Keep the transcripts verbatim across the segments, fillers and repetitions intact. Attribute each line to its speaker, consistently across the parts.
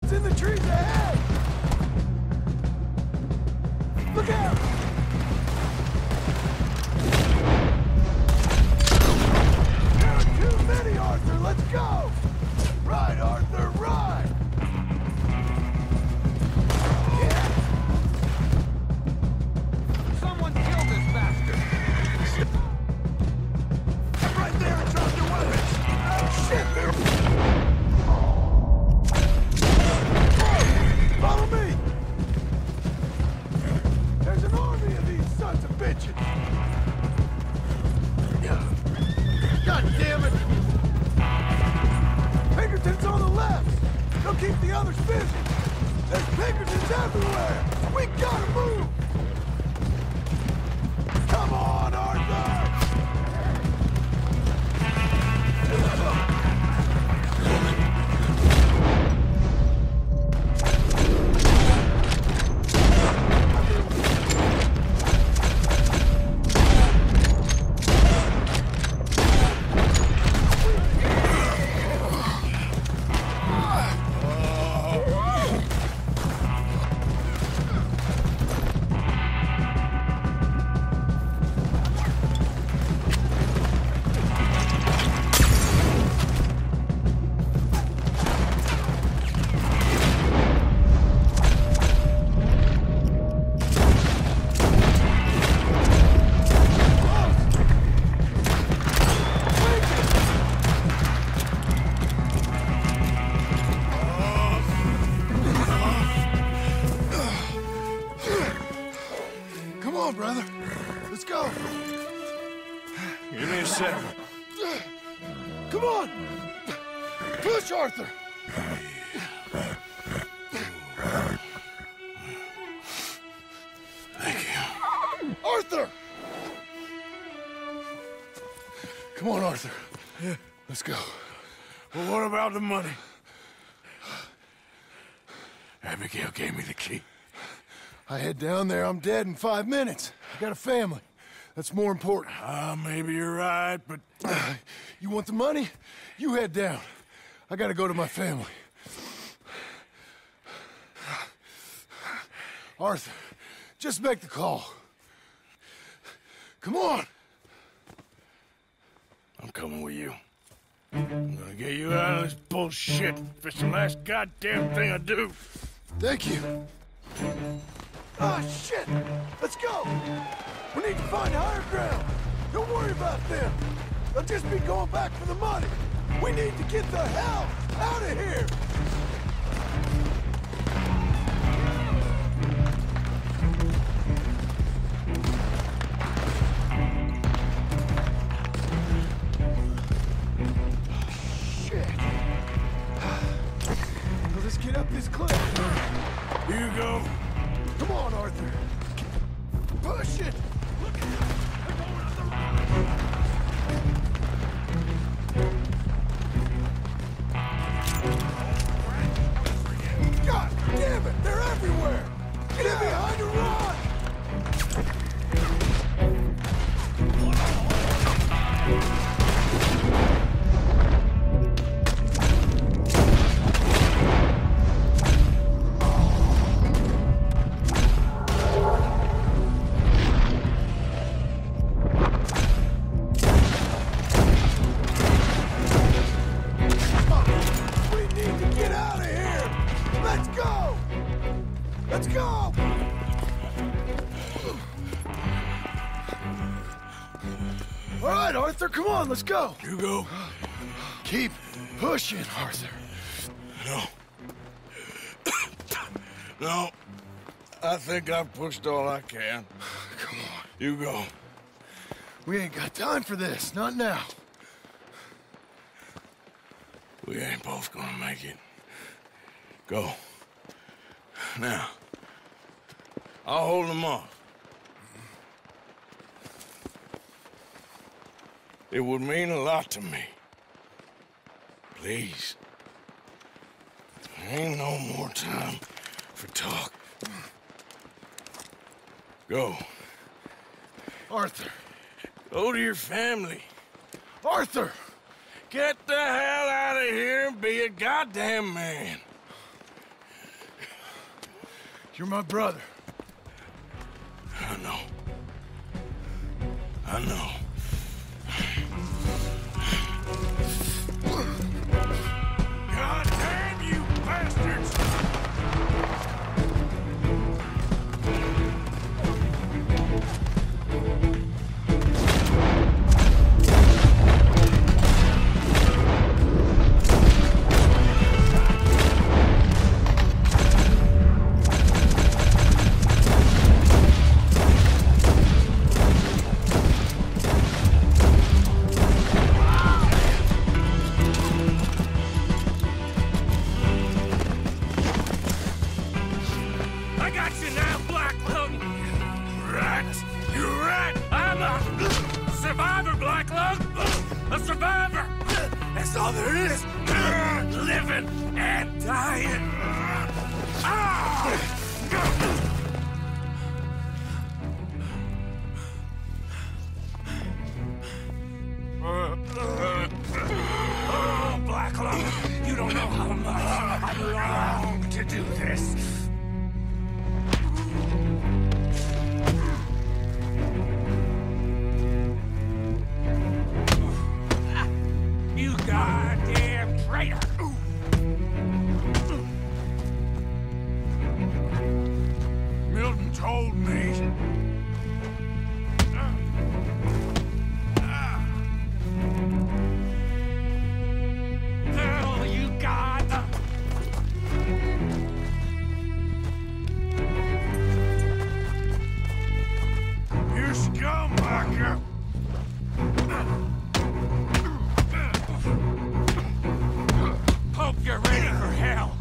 Speaker 1: It's in the trees ahead! Look out! There are too many, Arthur! Let's go! Ride, Arthur, ride! Yeah.
Speaker 2: Someone kill this bastard!
Speaker 1: Get right there and drop your weapons! Oh, shit! They're... Follow me! There's an army of these sons of bitches! God damn it! Pinkerton's on the left! They'll keep the others busy! There's Pinkertons everywhere! We gotta move! Come on, Arthur! Brother, let's go.
Speaker 3: Give me a second.
Speaker 1: Come on! Push, Arthur!
Speaker 3: Thank you.
Speaker 1: Arthur! Come on, Arthur. Yeah. Let's go.
Speaker 3: Well, what about the money? Abigail gave me the key.
Speaker 1: I head down there, I'm dead in five minutes. I got a family. That's more important.
Speaker 3: Ah, uh, maybe you're right, but...
Speaker 1: Uh, you want the money? You head down. I gotta go to my family. Arthur, just make the call. Come on!
Speaker 3: I'm coming with you. I'm gonna get you out of this bullshit if it's the last goddamn thing I do.
Speaker 1: Thank you. Ah, shit! Let's go! We need to find higher ground. Don't worry about them. They'll just be going back for the money. We need to get the hell out of here! Shit! Well, let's get up this cliff.
Speaker 3: Here you go.
Speaker 1: Come on, Arthur. Push it! Look, they're going up the road! God damn it! They're everywhere! Get in behind and run! Let's go! All right, Arthur, come on, let's go.
Speaker 3: You go.
Speaker 1: Keep pushing, Arthur.
Speaker 3: No. No. I think I've pushed all I can.
Speaker 1: Come on.
Speaker 3: You go.
Speaker 1: We ain't got time for this, not now.
Speaker 3: We ain't both gonna make it. Go. Now. I'll hold them off. It would mean a lot to me. Please. There ain't no more time for talk. Go.
Speaker 1: Arthur.
Speaker 3: Go to your family.
Speaker 1: Arthur!
Speaker 3: Get the hell out of here and be a goddamn man.
Speaker 1: You're my brother.
Speaker 3: I know. I know. God damn you bastards! I got you now, Black Lung! Rat! You rat! I'm a survivor, Black Lung! A survivor! That's all there is! Living and dying! Oh, Black Lung, you don't know how much I long to do this. You goddamn traitor! Milton told me. Hell, you got. You scumbacker! Hope you're ready for hell.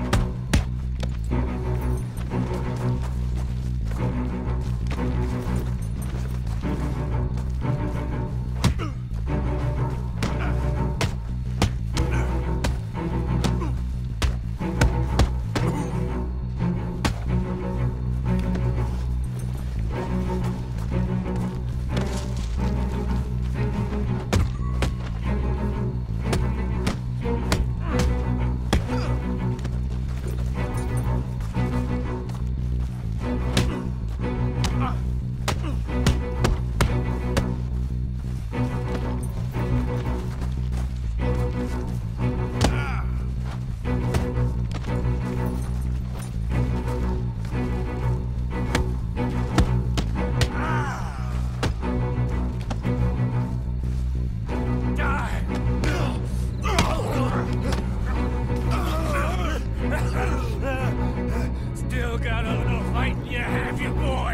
Speaker 3: Still got a little fight in you, have you, boy?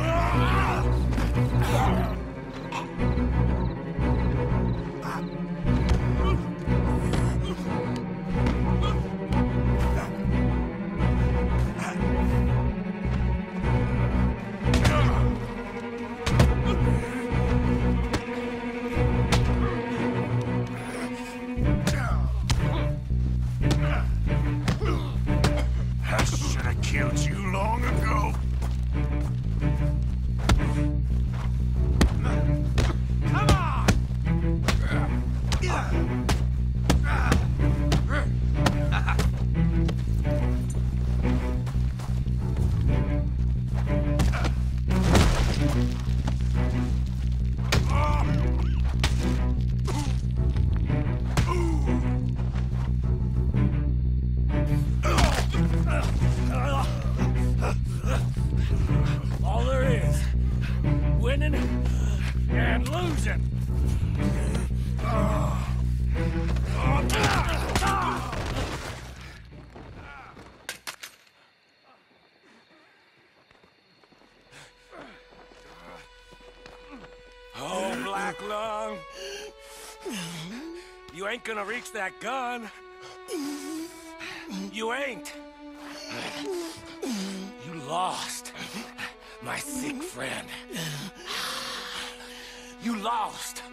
Speaker 3: I should have killed you long ago. Come on! All there is, winning and losing. Oh, Black Lung, you ain't gonna reach that gun. You ain't. You lost, my sick friend. You lost.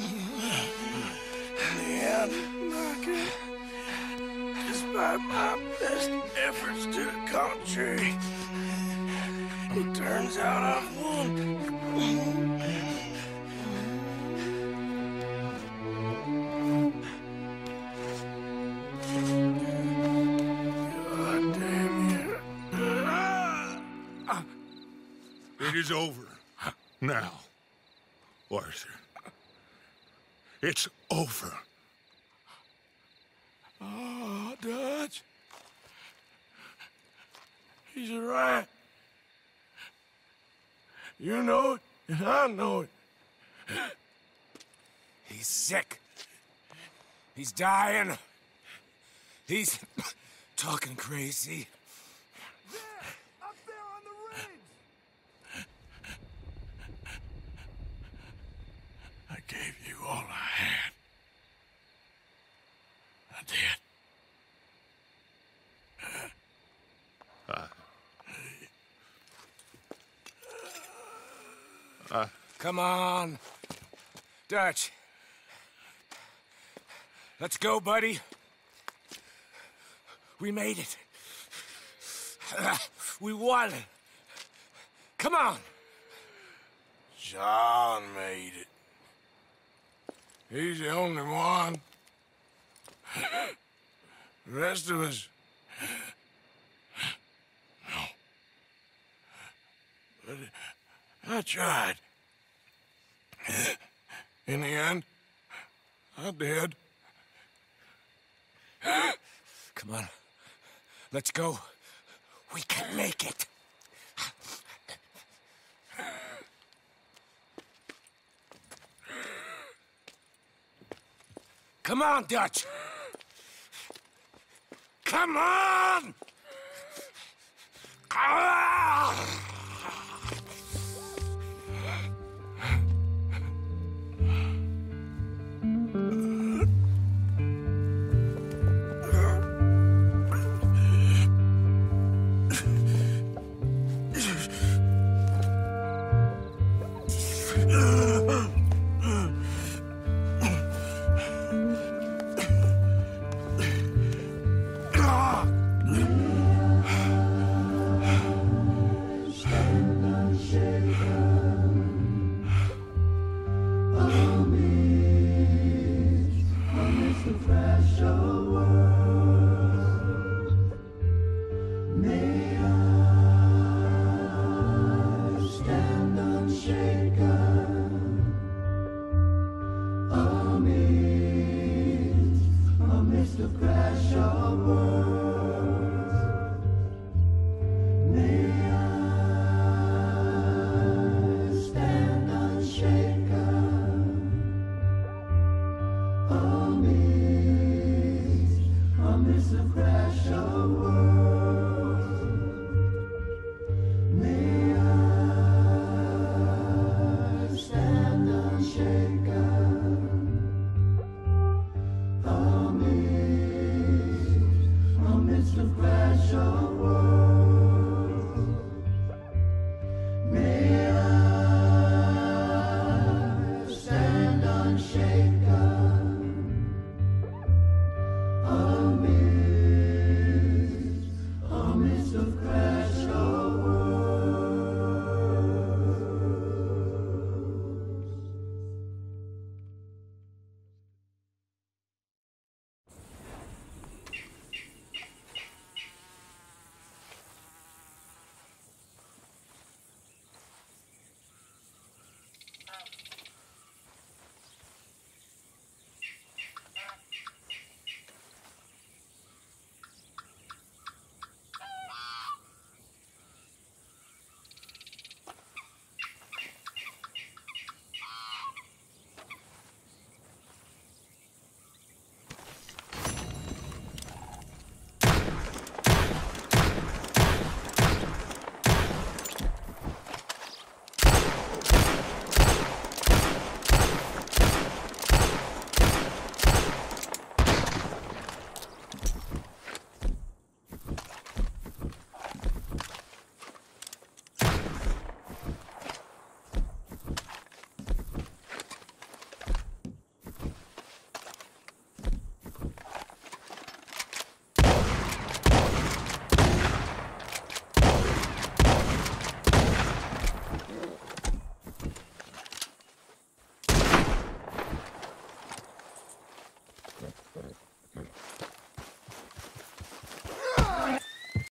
Speaker 3: In the end, Margaret, despite my best efforts to the contrary, it turns out I've won. God damn you. It is over. Now, Arthur. It's over.
Speaker 1: Oh, Dutch. He's a rat. You know it, and I know it.
Speaker 4: He's sick. He's dying. He's talking crazy.
Speaker 1: There! Up there on the ridge! I gave you all I had. I did.
Speaker 3: Uh,
Speaker 4: Come on. Dutch. Let's go, buddy. We made it. We won. Come on.
Speaker 1: John made it. He's the only one. The rest of us... No. But I tried. In the end, I did.
Speaker 4: Come on. Let's go. We can make it. Come on, Dutch. Come on!